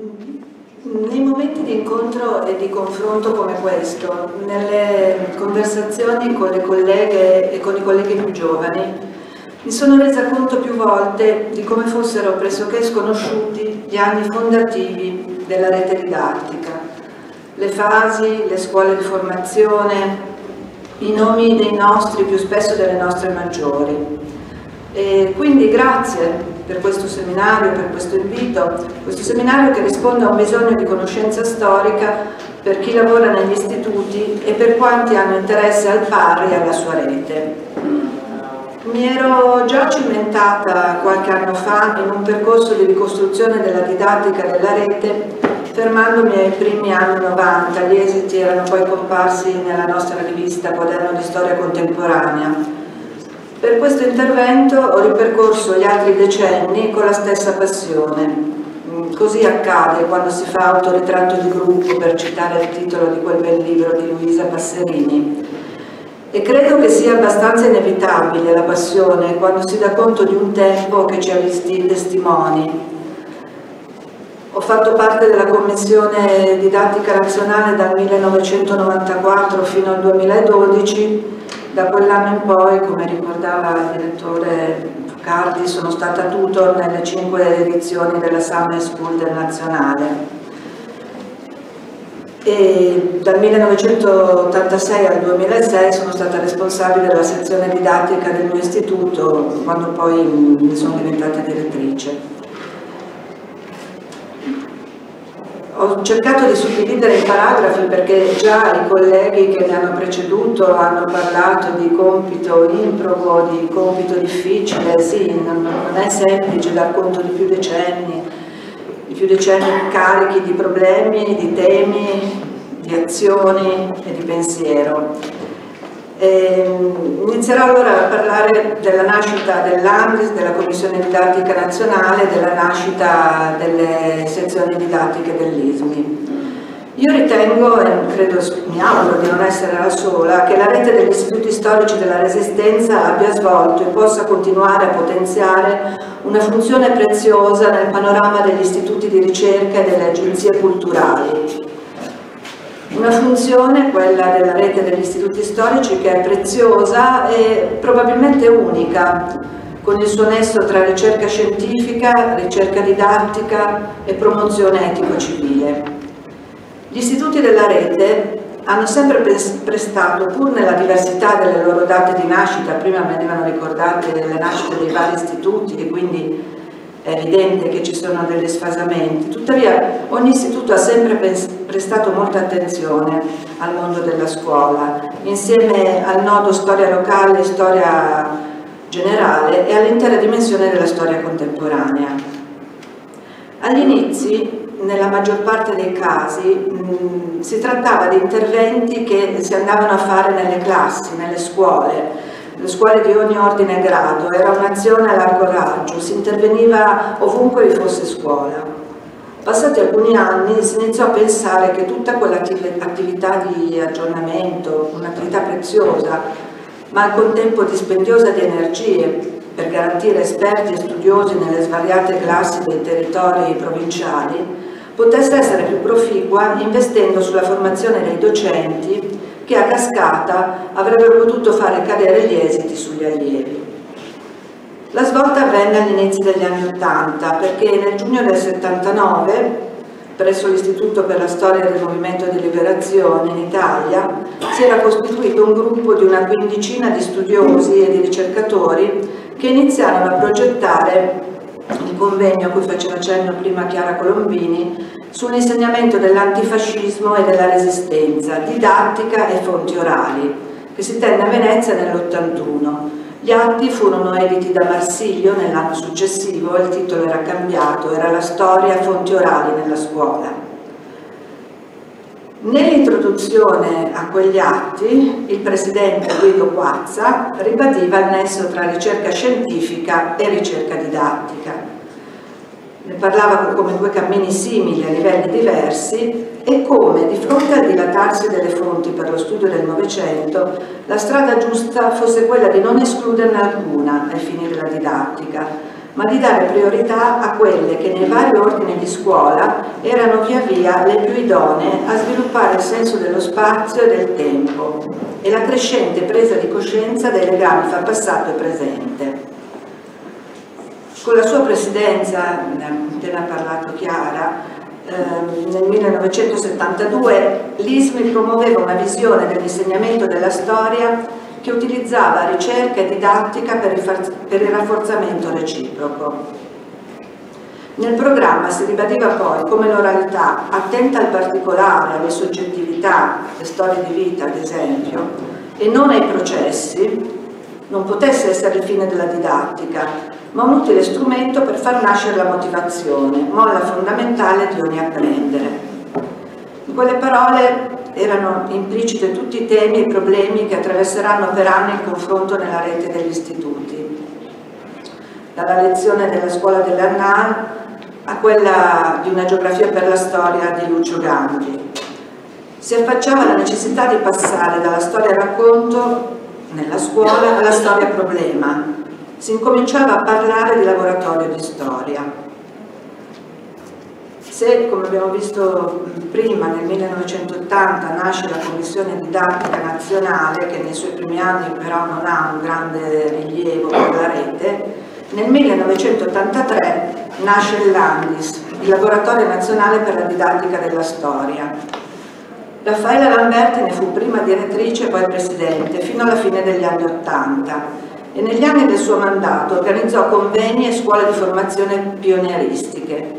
Nei momenti di incontro e di confronto come questo, nelle conversazioni con le colleghe e con i colleghi più giovani, mi sono resa conto più volte di come fossero pressoché sconosciuti gli anni fondativi della rete didattica, le fasi, le scuole di formazione, i nomi dei nostri, più spesso delle nostre maggiori. E quindi grazie per questo seminario, per questo invito, questo seminario che risponde a un bisogno di conoscenza storica per chi lavora negli istituti e per quanti hanno interesse al pari alla sua rete. Mi ero già cimentata qualche anno fa in un percorso di ricostruzione della didattica della rete, fermandomi ai primi anni 90, gli esiti erano poi comparsi nella nostra rivista Quaderno di Storia Contemporanea. Per questo intervento ho ripercorso gli altri decenni con la stessa passione. Così accade quando si fa autoritratto di gruppo, per citare il titolo di quel bel libro di Luisa Passerini. E credo che sia abbastanza inevitabile la passione quando si dà conto di un tempo che ci ha visti testimoni. Ho fatto parte della Commissione Didattica Nazionale dal 1994 fino al 2012. Da quell'anno in poi, come ricordava il direttore Focardi, sono stata tutor nelle 5 edizioni della Summer School del Nazionale. E dal 1986 al 2006 sono stata responsabile della sezione didattica del mio istituto, quando poi ne sono diventata direttrice. Ho cercato di suddividere i paragrafi perché già i colleghi che mi hanno preceduto hanno parlato di compito improbo, di compito difficile. Sì, non è semplice dar conto di più decenni carichi di problemi, di temi, di azioni e di pensiero. Inizierò allora a parlare della nascita dell'ANDIS, della Commissione Didattica Nazionale, della nascita delle sezioni didattiche dell'ISMI. Io ritengo, e credo, mi auguro di non essere la sola, che la rete degli istituti storici della Resistenza abbia svolto e possa continuare a potenziare una funzione preziosa nel panorama degli istituti di ricerca e delle agenzie culturali. Una funzione, quella della rete degli istituti storici, che è preziosa e probabilmente unica, con il suo nesso tra ricerca scientifica, ricerca didattica e promozione etico-civile. Gli istituti della rete hanno sempre prestato, pur nella diversità delle loro date di nascita, prima venivano ricordate le nascite dei vari istituti e quindi è evidente che ci sono degli sfasamenti, tuttavia ogni istituto ha sempre prestato molta attenzione al mondo della scuola, insieme al nodo storia locale e storia generale e all'intera dimensione della storia contemporanea. Agli inizi, nella maggior parte dei casi, si trattava di interventi che si andavano a fare nelle classi, nelle scuole di ogni ordine e grado, era un'azione a largo raggio, si interveniva ovunque vi fosse scuola. Passati alcuni anni si iniziò a pensare che tutta quell'attività di aggiornamento, un'attività preziosa, ma al contempo dispendiosa di energie, per garantire esperti e studiosi nelle svariate classi dei territori provinciali, potesse essere più proficua investendo sulla formazione dei docenti che a cascata avrebbero potuto fare cadere gli esiti sugli allievi. La svolta avvenne all'inizio degli anni '80 perché nel giugno del '79, presso l'Istituto per la Storia del Movimento di Liberazione in Italia, si era costituito un gruppo di una quindicina di studiosi e di ricercatori che iniziarono a progettare il convegno a cui faceva cenno prima Chiara Colombini sull'insegnamento dell'antifascismo e della resistenza, didattica e fonti orali, che si tenne a Venezia nell'81. Gli atti furono editi da Marsilio nell'anno successivo, il titolo era cambiato, era La storia, fonti orali nella scuola. Nell'introduzione a quegli atti, il presidente Guido Quazza ribadiva il nesso tra ricerca scientifica e ricerca didattica. Ne parlava come due cammini simili a livelli diversi e come, di fronte al dilatarsi delle fonti per lo studio del Novecento, la strada giusta fosse quella di non escluderne alcuna ai fini della didattica, ma di dare priorità a quelle che nei vari ordini di scuola erano via via le più idonee a sviluppare il senso dello spazio e del tempo e la crescente presa di coscienza dei legami fra passato e presente. Con la sua presidenza, ne ha appena parlato Chiara, nel 1972 l'ISMI promuoveva una visione dell'insegnamento della storia che utilizzava ricerca e didattica per il rafforzamento reciproco. Nel programma si ribadiva poi come l'oralità, attenta al particolare, alle soggettività, alle storie di vita ad esempio, e non ai processi, non potesse essere il fine della didattica, ma un utile strumento per far nascere la motivazione, molla fondamentale di ogni apprendere. In quelle parole erano impliciti tutti i temi e i problemi che attraverseranno per anni il confronto nella rete degli istituti, dalla lezione della scuola dell'Arnal a quella di una geografia per la storia di Lucio Gandhi. Si affacciava la necessità di passare dalla storia racconto nella scuola alla storia problema. Si incominciava a parlare di laboratorio di storia. Se, come abbiamo visto prima, nel 1980 nasce la Commissione Didattica Nazionale, che nei suoi primi anni però non ha un grande rilievo per la rete, nel 1983 nasce il LANDIS, il Laboratorio Nazionale per la Didattica della Storia. Raffaella Lamberti ne fu prima direttrice e poi presidente, fino alla fine degli anni '80. E negli anni del suo mandato organizzò convegni e scuole di formazione pionieristiche.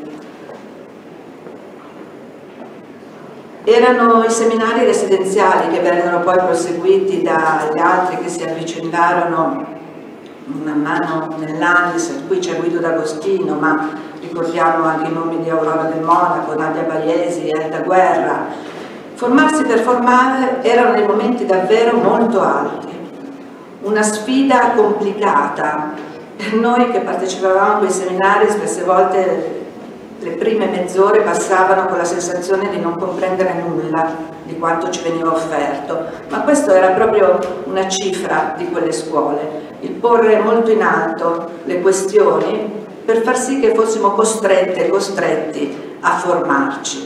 Erano i seminari residenziali che vennero poi proseguiti dagli altri che si avvicendarono man mano nell'ANDIS. Qui c'è Guido D'Agostino, ma ricordiamo anche i nomi di Aurora del Monaco, Nadia Baiesi, Elda Guerra. Formarsi per formare erano dei momenti davvero molto alti. Una sfida complicata. Per noi che partecipavamo a quei seminari spesse volte le prime mezz'ore passavano con la sensazione di non comprendere nulla di quanto ci veniva offerto, ma questo era proprio una cifra di quelle scuole, il porre molto in alto le questioni per far sì che fossimo costrette e costretti a formarci.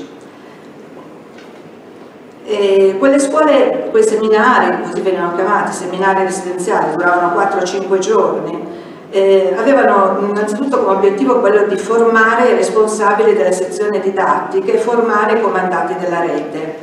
E quelle scuole, quei seminari, così venivano chiamati, seminari residenziali, duravano 4-5 giorni, avevano innanzitutto come obiettivo quello di formare i responsabili delle sezioni didattiche e formare i comandanti della rete,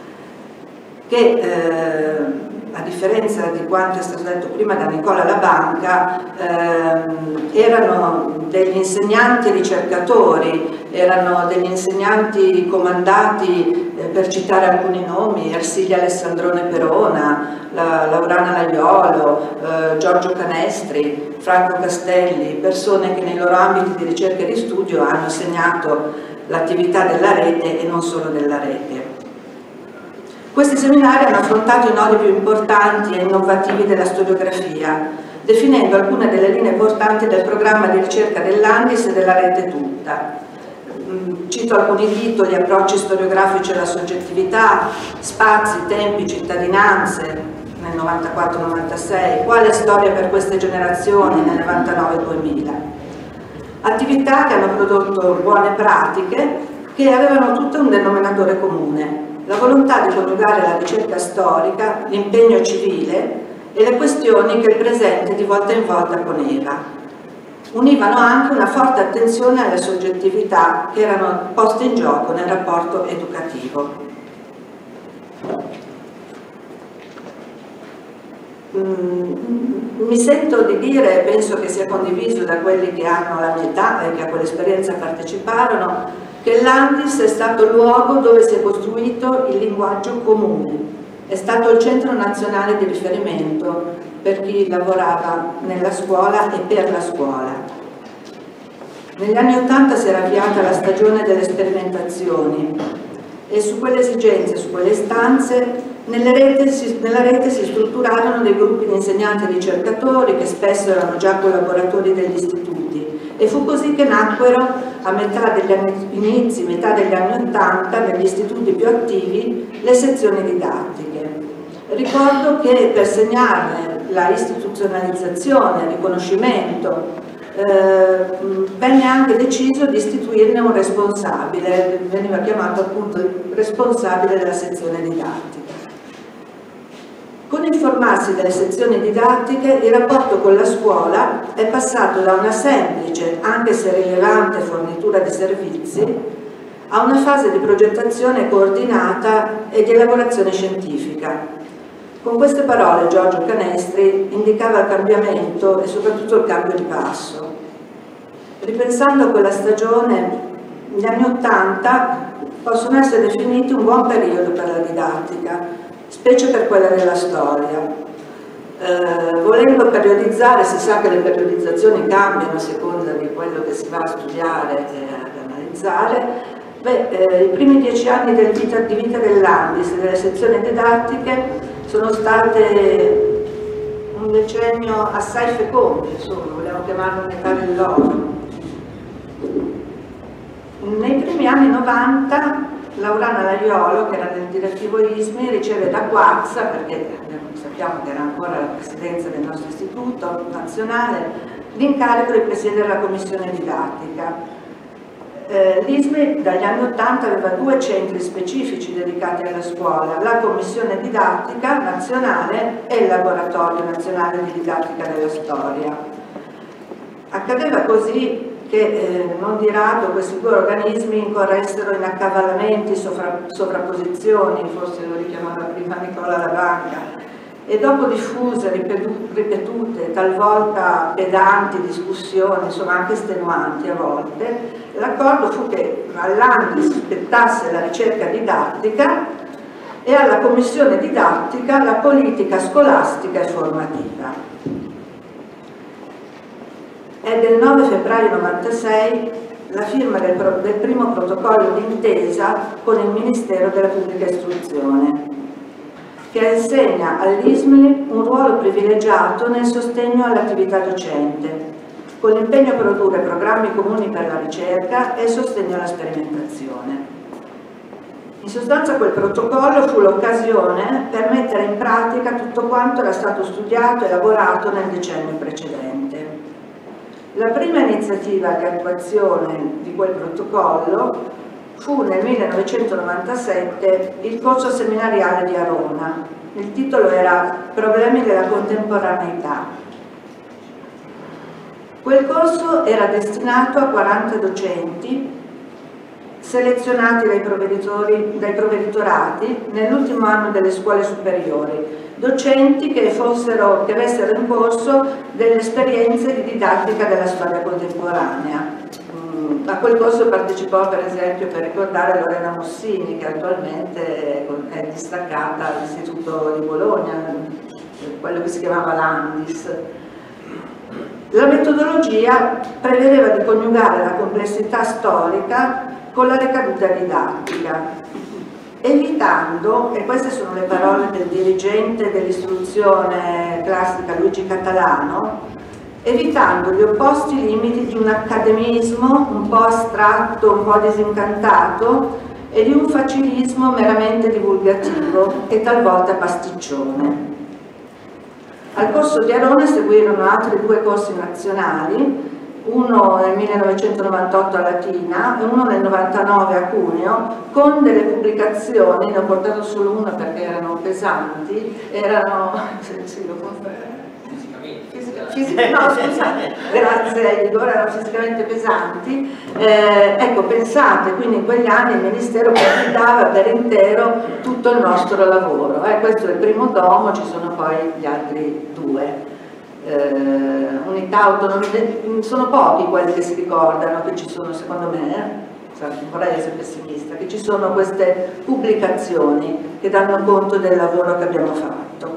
che a differenza di quanto è stato detto prima da Nicola Labanca, erano degli insegnanti ricercatori, erano degli insegnanti comandati, per citare alcuni nomi, Ersilia Alessandrone Perona, Laurana Laiolo, Giorgio Canestri, Franco Castelli, persone che nei loro ambiti di ricerca e di studio hanno segnato l'attività della rete e non solo della rete. Questi seminari hanno affrontato i nodi più importanti e innovativi della storiografia, definendo alcune delle linee portanti del programma di ricerca dell'ANDIS e della rete tutta. Cito alcuni titoli: approcci storiografici alla soggettività, spazi, tempi, cittadinanze nel 94-96, quale storia per queste generazioni nel 99-2000. Attività che hanno prodotto buone pratiche che avevano tutte un denominatore comune: la volontà di coniugare la ricerca storica, l'impegno civile e le questioni che il presente di volta in volta poneva. Univano anche una forte attenzione alle soggettività che erano poste in gioco nel rapporto educativo. Mi sento di dire, e penso che sia condiviso da quelli che hanno la mia età e che a quell'esperienza parteciparono, che l'ANDIS è stato il luogo dove si è costruito il linguaggio comune, è stato il centro nazionale di riferimento per chi lavorava nella scuola e per la scuola. Negli anni '80 si era avviata la stagione delle sperimentazioni e su quelle esigenze, su quelle istanze, nella rete si strutturarono dei gruppi di insegnanti e ricercatori che spesso erano già collaboratori degli istituti, e fu così che nacquero a metà degli anni '80 negli istituti più attivi le sezioni didattiche. Ricordo che per segnarne la istituzionalizzazione, il riconoscimento venne anche deciso di istituirne un responsabile, veniva chiamato appunto il responsabile della sezione didattica. Con il formarsi delle sezioni didattiche, il rapporto con la scuola è passato da una semplice, anche se rilevante, fornitura di servizi a una fase di progettazione coordinata e di elaborazione scientifica. Con queste parole Giorgio Canestri indicava il cambiamento e soprattutto il cambio di passo. Ripensando a quella stagione, gli anni '80 possono essere definiti un buon periodo per la didattica, specie per quella della storia. Volendo periodizzare, si sa che le periodizzazioni cambiano a seconda di quello che si va a studiare e ad analizzare. I primi 10 anni di vita dell'Andis e delle sezioni didattiche sono state un decennio assai fecondo, insomma, vogliamo chiamarlo un'età dell'oro. Nei primi anni 90 Laurana Laiolo, che era nel direttivo ISMI, riceve da Quazza, perché sappiamo che era ancora la presidenza del nostro istituto nazionale, l'incarico di presiedere la commissione didattica. L'ISMI dagli anni 80 aveva 2 centri specifici dedicati alla scuola, la commissione didattica nazionale e il laboratorio nazionale di didattica della storia. Accadeva così che non di rado questi 2 organismi incorressero in accavallamenti, sovrapposizioni, forse lo richiamava prima Nicola Lavanca, e dopo diffuse, ripetute, talvolta pedanti discussioni, insomma anche estenuanti a volte, l'accordo fu che all'Andis spettasse la ricerca didattica e alla commissione didattica la politica scolastica e formativa. È del 9 febbraio 96 la firma del primo protocollo d'intesa con il Ministero della Pubblica Istruzione, che assegna all'ISMI un ruolo privilegiato nel sostegno all'attività docente, con l'impegno a produrre programmi comuni per la ricerca e sostegno alla sperimentazione. In sostanza quel protocollo fu l'occasione per mettere in pratica tutto quanto era stato studiato e elaborato nel decennio precedente. La prima iniziativa di attuazione di quel protocollo fu nel 1997 il corso seminariale di Arona. Il titolo era Problemi della contemporaneità. Quel corso era destinato a 40 docenti selezionati dai provveditorati nell'ultimo anno delle scuole superiori, docenti che avessero in corso delle esperienze di didattica della storia contemporanea. A quel corso partecipò per esempio, per ricordare, Lorena Mossini, che attualmente è distaccata all'Istituto di Bologna, quello che si chiamava l'Andis. La metodologia prevedeva di coniugare la complessità storica con la ricaduta didattica, evitando, e queste sono le parole del dirigente dell'istruzione classica Luigi Catalano, evitando gli opposti limiti di un accademismo un po' astratto, un po' disincantato e di un facilismo meramente divulgativo e talvolta pasticcione. Al corso di Arona seguirono altri 2 corsi nazionali, uno nel 1998 a Latina e uno nel 99 a Cuneo, con delle pubblicazioni, ne ho portato solo una perché erano pesanti, no, scusate, grazie a Igor, erano fisicamente pesanti. Ecco, pensate, quindi in quegli anni il Ministero condividava per intero tutto il nostro lavoro. Questo è il primo tomo, ci sono poi gli altri 2. Unità autonome, sono pochi quelli che si ricordano che ci sono, secondo me, non vorrei essere pessimista, che ci sono queste pubblicazioni che danno conto del lavoro che abbiamo fatto.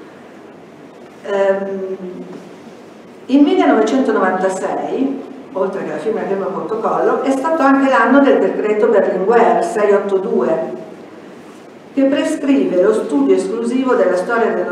Il 1996, oltre che la firma del primo protocollo, è stato anche l'anno del decreto Berlinguer 682, che prescriveva lo studio esclusivo della storia del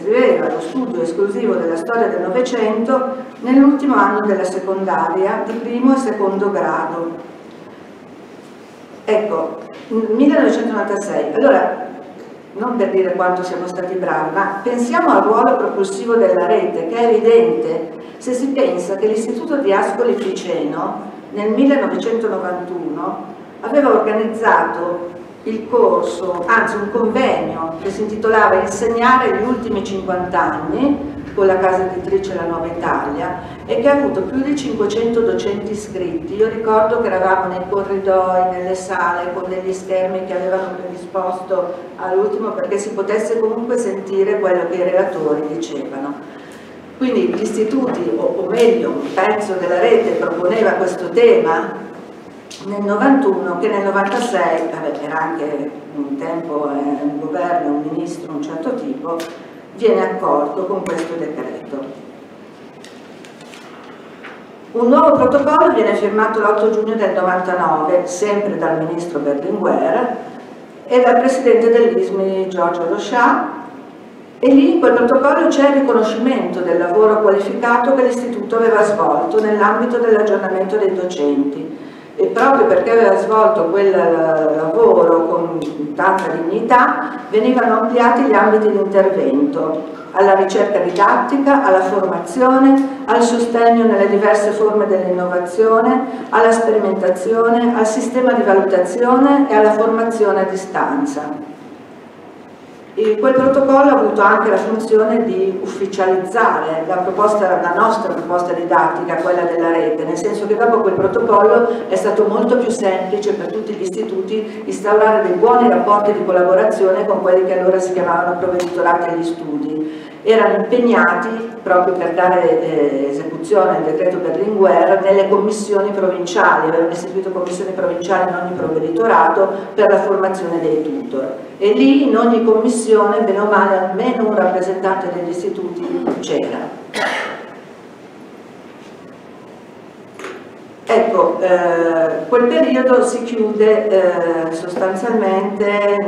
Novecento nell'ultimo anno della secondaria di primo e secondo grado. Ecco, 1996. Allora, non per dire quanto siamo stati bravi, ma pensiamo al ruolo propulsivo della rete, che è evidente se si pensa che l'Istituto di Ascoli Piceno nel 1991 aveva organizzato il corso, anzi un convegno che si intitolava Insegnare gli ultimi 50 anni con la casa editrice La Nuova Italia, e che ha avuto più di 500 docenti iscritti. Io ricordo che eravamo nei corridoi, nelle sale, con degli schermi che avevano predisposto all'ultimo perché si potesse comunque sentire quello che i relatori dicevano. Quindi gli istituti, o meglio un pezzo della rete, proponeva questo tema nel 91, che nel 96, era anche un tempo un governo, un ministro, un certo tipo, viene accolto con questo decreto. Un nuovo protocollo viene firmato l'8 giugno del 99, sempre dal ministro Berlinguer e dal presidente dell'ISMI Giorgio Rochà, e lì in quel protocollo c'è il riconoscimento del lavoro qualificato che l'istituto aveva svolto nell'ambito dell'aggiornamento dei docenti, e proprio perché aveva svolto quel lavoro con tanta dignità venivano ampliati gli ambiti di intervento alla ricerca didattica, alla formazione, al sostegno nelle diverse forme dell'innovazione, alla sperimentazione, al sistema di valutazione e alla formazione a distanza. Quel protocollo ha avuto anche la funzione di ufficializzare la nostra proposta didattica, quella della rete, nel senso che dopo quel protocollo è stato molto più semplice per tutti gli istituti instaurare dei buoni rapporti di collaborazione con quelli che allora si chiamavano provveditorati agli studi. Erano impegnati, proprio per dare esecuzione al decreto Berlinguer, nelle commissioni provinciali, avevano istituito commissioni provinciali in ogni provveditorato per la formazione dei tutor, e lì in ogni commissione, bene o male, almeno un rappresentante degli istituti c'era. Ecco, quel periodo si chiude sostanzialmente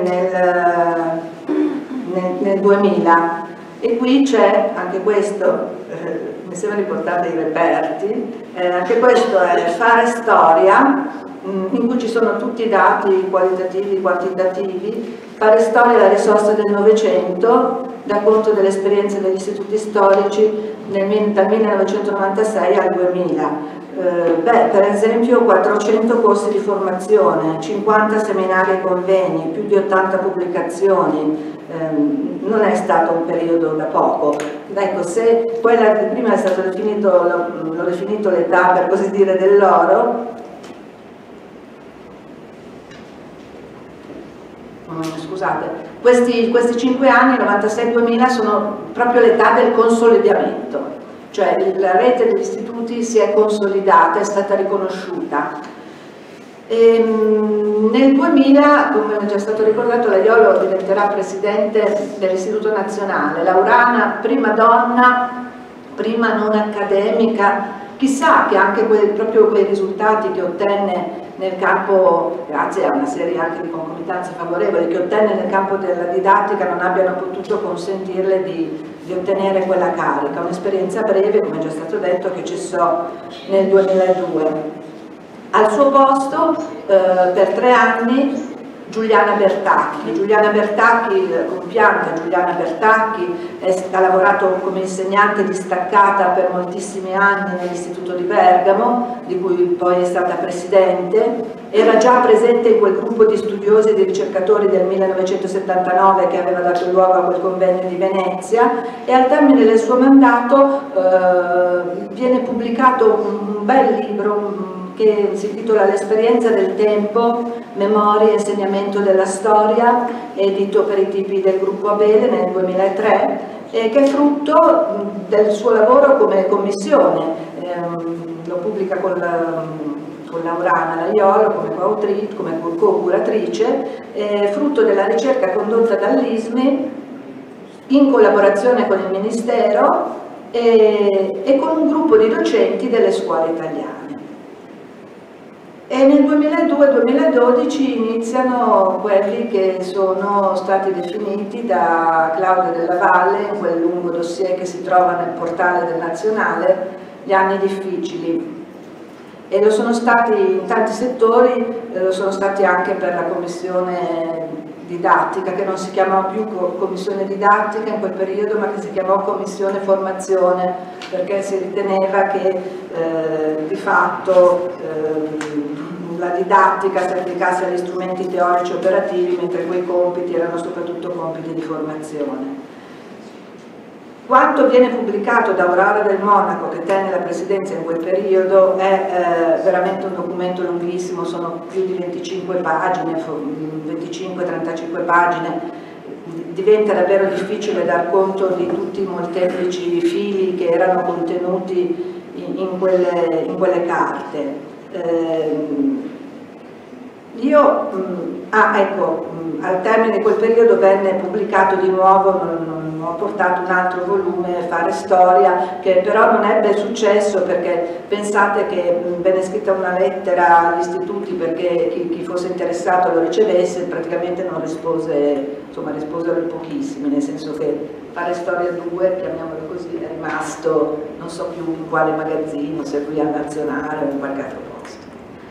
nel 2000. E qui c'è anche questo, mi sembra riportate i reperti, anche questo è Fare Storia, in cui ci sono tutti i dati qualitativi e quantitativi. Fare Storia è la risorsa del Novecento, dà conto delle esperienze degli istituti storici dal 1996 al 2000. Per esempio 400 corsi di formazione, 50 seminari e convegni, più di 80 pubblicazioni. Non è stato un periodo da poco. Ecco, se quella che prima è stato definito, l'ho definito l'età, per così dire, dell'oro, scusate, questi 5 anni, 96-2000, sono proprio l'età del consolidamento, cioè la rete degli istituti si è consolidata, è stata riconosciuta. Nel 2000, come è già stato ricordato, la Iolo diventerà presidente dell'Istituto Nazionale, Laurana, prima donna, prima non accademica. Chissà che anche proprio quei risultati che ottenne nel campo, grazie a una serie anche di concomitanze favorevoli, che ottenne nel campo della didattica, non abbiano potuto consentirle di ottenere quella carica. Un'esperienza breve, come è già stato detto, che cessò nel 2002. Al suo posto, per 3 anni, Giuliana Bertacchi. Giuliana Bertacchi, compianta Giuliana Bertacchi, ha lavorato come insegnante distaccata per moltissimi anni nell'Istituto di Bergamo, di cui poi è stata presidente. Era già presente in quel gruppo di studiosi e di ricercatori del 1979 che aveva dato luogo a quel convegno di Venezia, e al termine del suo mandato viene pubblicato un bel libro che si intitola L'esperienza del tempo, memoria e insegnamento della storia, edito per i tipi del gruppo Abele nel 2003, che è frutto del suo lavoro come commissione. Lo pubblica con Laurana Laiolo come co-curatrice, frutto della ricerca condotta dall'ISMI in collaborazione con il Ministero e con un gruppo di docenti delle scuole italiane. E nel 2002-2012 iniziano quelli che sono stati definiti da Claudia Della Valle, in quel lungo dossier che si trova nel portale del Nazionale, gli anni difficili. E lo sono stati in tanti settori, lo sono stati anche per la Commissione didattica, che non si chiamava più commissione didattica in quel periodo, ma che si chiamò commissione formazione, perché si riteneva che di fatto la didattica si applicasse agli strumenti teorici operativi, mentre quei compiti erano soprattutto compiti di formazione. Quanto viene pubblicato da Aurora del Monaco, che tenne la presidenza in quel periodo, è veramente un documento lunghissimo, sono più di 25 pagine, 25-35 pagine, diventa davvero difficile dar conto di tutti i molteplici fili che erano contenuti in quelle carte. Al termine di quel periodo venne pubblicato di nuovo, ho portato un altro volume, Fare Storia, che però non ebbe successo perché pensate che venne scritta una lettera agli istituti perché chi fosse interessato lo ricevesse, praticamente non rispose, insomma risposero pochissimi, nel senso che Fare Storia 2, chiamiamolo così, è rimasto non so più in quale magazzino, se qui al Nazionale o in qualche altro posto.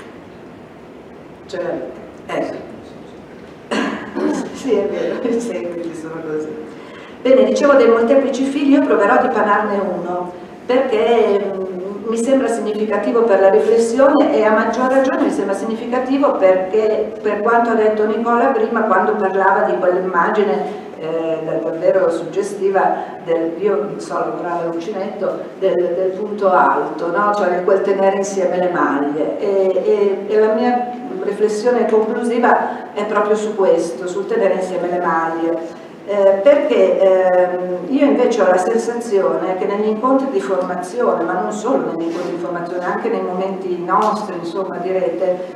Ce l'avete? Sì, è vero, i seguiti sono così. Bene, dicevo dei molteplici fili, io proverò di panarne uno, perché mi sembra significativo per la riflessione e a maggior ragione mi sembra significativo perché, per quanto ha detto Nicola prima, quando parlava di quell'immagine davvero suggestiva io so lavorare all'uncinetto, del punto alto, no? Cioè quel tenere insieme le maglie e la mia riflessione conclusiva è proprio su questo, sul tenere insieme le maglie. Perché io invece ho la sensazione che negli incontri di formazione, ma non solo negli incontri di formazione, anche nei momenti nostri, insomma, di rete,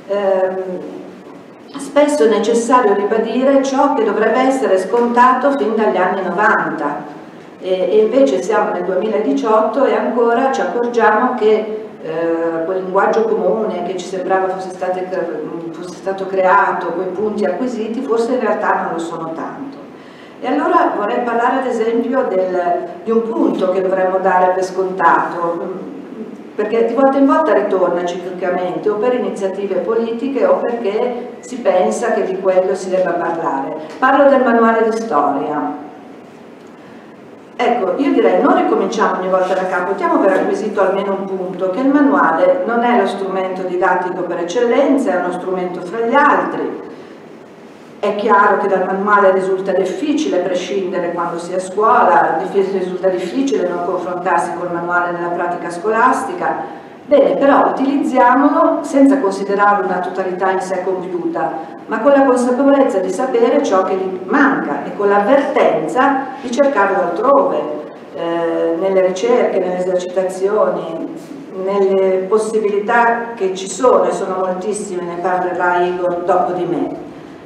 spesso è necessario ribadire ciò che dovrebbe essere scontato fin dagli anni 90 e invece siamo nel 2018 e ancora ci accorgiamo che quel linguaggio comune che ci sembrava fosse stato creato, quei punti acquisiti, forse in realtà non lo sono tanto. E allora vorrei parlare ad esempio di un punto che dovremmo dare per scontato, perché di volta in volta ritorna ciclicamente, o per iniziative politiche o perché si pensa che di quello si debba parlare. Parlo del manuale di storia. Ecco, io direi non ricominciamo ogni volta da capo, diamo per acquisito almeno un punto, che il manuale non è lo strumento didattico per eccellenza, è uno strumento fra gli altri. È chiaro che dal manuale risulta difficile prescindere quando si è a scuola, risulta difficile non confrontarsi col manuale nella pratica scolastica. Bene, però utilizziamolo senza considerarlo una totalità in sé compiuta, ma con la consapevolezza di sapere ciò che gli manca e con l'avvertenza di cercarlo altrove, nelle ricerche, nelle esercitazioni, nelle possibilità che ci sono, e sono moltissime, ne parlerà Igor dopo di me.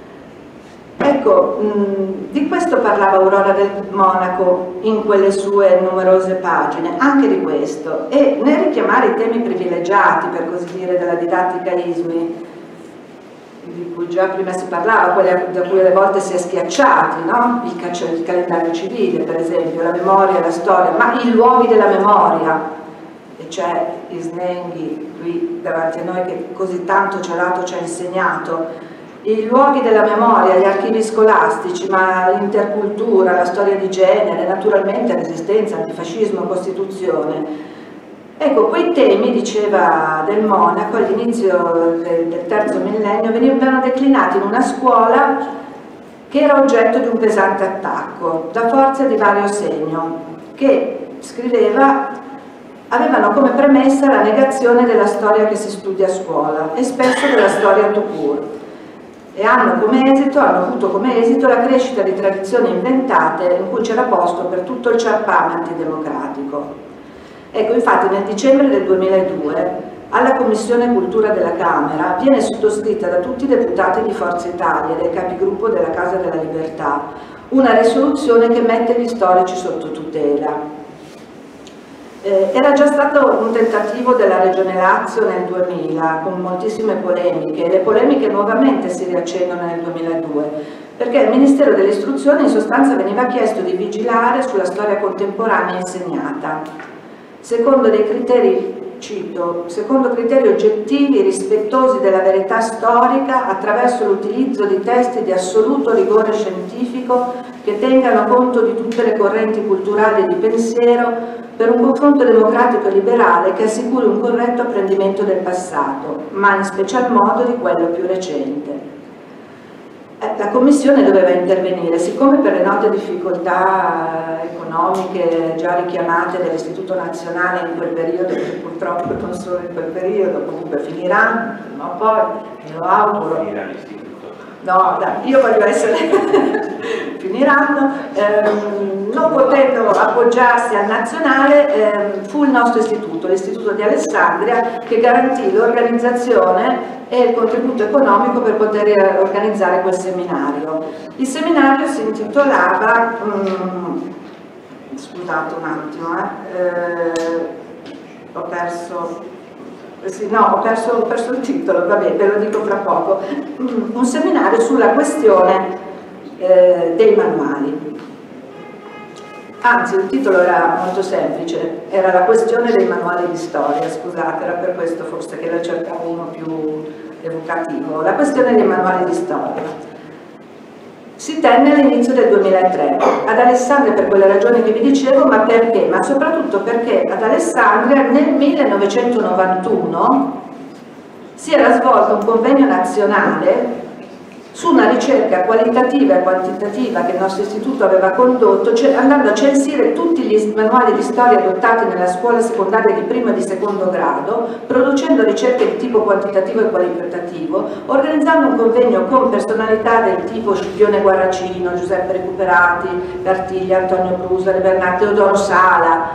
Ecco, di questo parlava Aurora del Monaco in quelle sue numerose pagine, anche di questo, e nel richiamare i temi privilegiati, per così dire, della didattica ISMI, di cui già prima si parlava, quelle da cui alle volte si è schiacciati, no? Il calendario civile, per esempio, la memoria, la storia, ma i luoghi della memoria, e c'è Isnenghi qui davanti a noi che così tanto celato ci ha insegnato, i luoghi della memoria, gli archivi scolastici, ma l'intercultura, la storia di genere, naturalmente resistenza, antifascismo, Costituzione. Ecco, quei temi, diceva Del Monaco, all'inizio del terzo millennio venivano declinati in una scuola che era oggetto di un pesante attacco da forze di vario segno, che, scriveva, avevano come premessa la negazione della storia che si studia a scuola e spesso della storia tout court. E hanno avuto come esito la crescita di tradizioni inventate in cui c'era posto per tutto il ciarpame antidemocratico. Ecco, infatti nel dicembre del 2002 alla Commissione Cultura della Camera viene sottoscritta da tutti i deputati di Forza Italia e dai capigruppo della Casa della Libertà una risoluzione che mette gli storici sotto tutela. Era già stato un tentativo della Regione Lazio nel 2000 con moltissime polemiche e le polemiche nuovamente si riaccendono nel 2002 perché il Ministero dell'Istruzione in sostanza veniva chiesto di vigilare sulla storia contemporanea insegnata secondo dei criteri cito, secondo criteri oggettivi rispettosi della verità storica attraverso l'utilizzo di testi di assoluto rigore scientifico che tengano conto di tutte le correnti culturali e di pensiero per un confronto democratico e liberale che assicuri un corretto apprendimento del passato, ma in special modo di quello più recente. La Commissione doveva intervenire, siccome per le note difficoltà economiche già richiamate dall'Istituto Nazionale in quel periodo, che purtroppo non solo in quel periodo, comunque finiranno, prima o poi, me lo auguro. Finirà l'Istituto. No, dai, io voglio essere... finiranno, non potendo appoggiarsi al nazionale, fu il nostro istituto, l'Istituto di Alessandria, che garantì l'organizzazione e il contributo economico per poter organizzare quel seminario. Il seminario si intitolava, scusate un attimo, ho perso il titolo, vabbè, ve lo dico fra poco, un seminario sulla questione dei manuali. Anzi, il titolo era molto semplice, era la questione dei manuali di storia, scusate, era per questo forse che ne cercavo uno più evocativo. La questione dei manuali di storia si tenne all'inizio del 2003, ad Alessandria per quelle ragioni che vi dicevo, ma perché? Ma soprattutto perché ad Alessandria nel 1991 si era svolto un convegno nazionale su una ricerca qualitativa e quantitativa che il nostro istituto aveva condotto, andando a censire tutti gli manuali di storia adottati nella scuola secondaria di primo e di secondo grado, producendo ricerche di tipo quantitativo e qualitativo, organizzando un convegno con personalità del tipo Scipione Guarracino, Giuseppe Recuperati, Cartiglia, Antonio Brusale, Bernardo Teodoro Sala.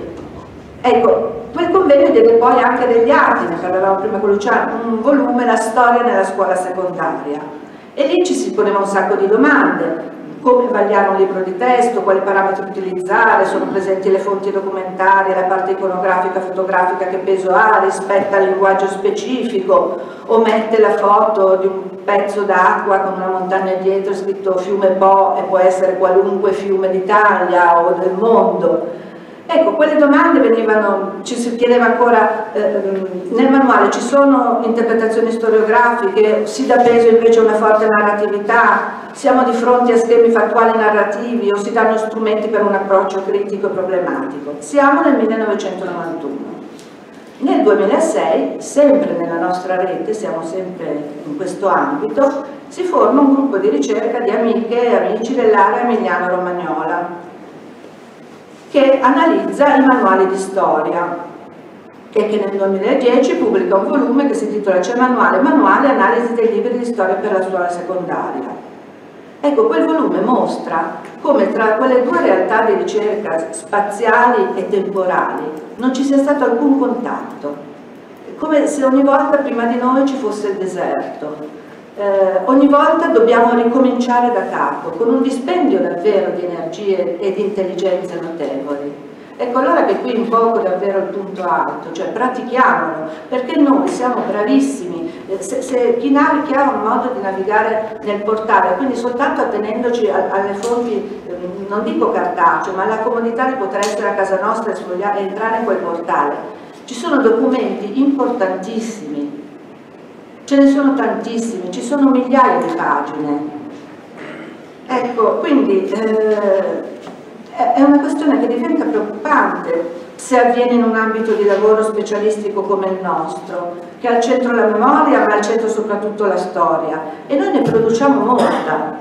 Ecco, quel convegno diede poi anche degli atti, ne parlavamo prima con Luciano, un volume, La storia nella scuola secondaria. E lì ci si poneva un sacco di domande: come vagliare un libro di testo, quali parametri utilizzare, sono presenti le fonti documentarie, la parte iconografica, fotografica, che peso ha rispetto al linguaggio specifico, omette la foto di un pezzo d'acqua con una montagna dietro scritto fiume Po e può essere qualunque fiume d'Italia o del mondo. Ecco, quelle domande venivano, ci si chiedeva ancora, nel manuale ci sono interpretazioni storiografiche, si dà peso invece a una forte narratività, siamo di fronte a schemi fattuali narrativi o si danno strumenti per un approccio critico e problematico. Siamo nel 1991. Nel 2006, sempre nella nostra rete, siamo sempre in questo ambito, si forma un gruppo di ricerca di amiche e amici dell'area emiliano-romagnola, che analizza i manuali di storia e che nel 2010 pubblica un volume che si intitola C'è manuale, analisi dei libri di storia per la scuola secondaria. Ecco, quel volume mostra come tra quelle due realtà di ricerca spaziali e temporali non ci sia stato alcun contatto, come se ogni volta prima di noi ci fosse il deserto. Ogni volta dobbiamo ricominciare da capo, con un dispendio davvero di energie e di intelligenze notevoli. Ecco allora che qui un poco davvero il punto alto, cioè pratichiamolo, perché noi siamo bravissimi, chi ha un modo di navigare nel portale, quindi soltanto attenendoci alle fonti, non dico cartaceo, ma alla comodità di poter essere a casa nostra e entrare in quel portale. Ci sono documenti importantissimi, ce ne sono tantissimi, ci sono migliaia di pagine. Ecco, quindi è una questione che diventa preoccupante se avviene in un ambito di lavoro specialistico come il nostro, che ha al centro la memoria ma al centro soprattutto la storia, e noi ne produciamo molta,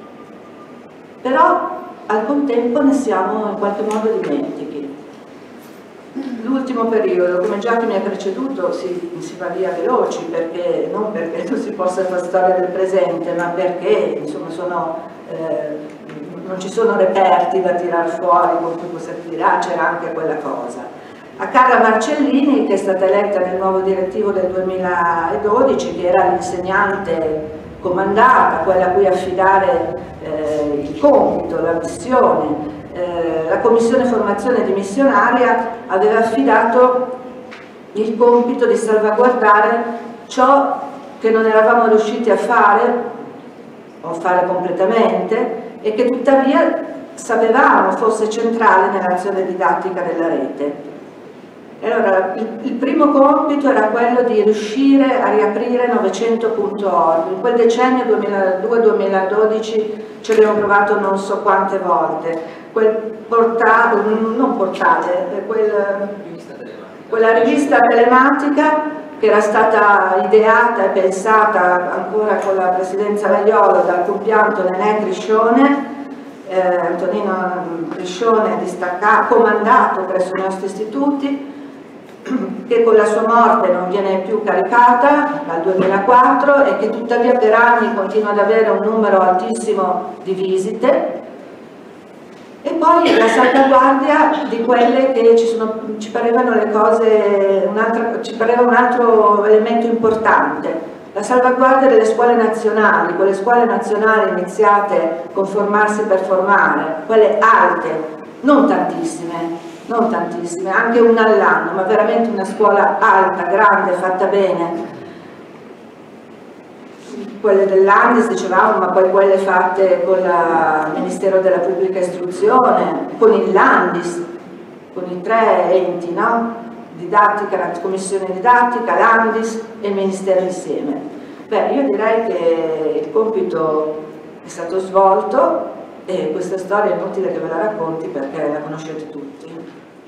però al contempo ne siamo in qualche modo dimentichi. L'ultimo periodo, come già chi mi ha preceduto, si va via veloci, perché non perché non si possa fare storia del presente, ma perché insomma non ci sono reperti da tirar fuori con cui poter dire c'era anche quella cosa. A Carla Marcellini, che è stata eletta nel nuovo direttivo del 2012, che era l'insegnante comandata, quella a cui affidare il compito, la missione, la Commissione Formazione di Missionaria aveva affidato il compito di salvaguardare ciò che non eravamo riusciti a fare o fare completamente e che tuttavia sapevamo fosse centrale nell'azione didattica della rete. Allora, il primo compito era quello di riuscire a riaprire 900.org. In quel decennio 2002-2012 ci abbiamo provato non so quante volte. Quel portale, non portale, quella rivista telematica che era stata ideata e pensata ancora con la presidenza Laiolo dal compianto Nenè Criscione, Antonino Criscione, comandato presso i nostri istituti, che con la sua morte non viene più caricata dal 2004 e che tuttavia per anni continua ad avere un numero altissimo di visite, e poi la salvaguardia di quelle che ci parevano le cose, ci pareva un altro elemento importante, la salvaguardia delle scuole nazionali, quelle scuole nazionali iniziate con formarsi per formare, quelle alte, non tantissime, anche una all'anno, ma veramente una scuola alta, grande, fatta bene. Quelle dell'Andis dicevamo, ma poi quelle fatte con il Ministero della Pubblica Istruzione, con il Landis, con i tre enti, no? Didattica, la Commissione Didattica, l'Andis e il Ministero insieme. Beh, io direi che il compito è stato svolto e questa storia è inutile che ve la racconti perché la conoscete tutti.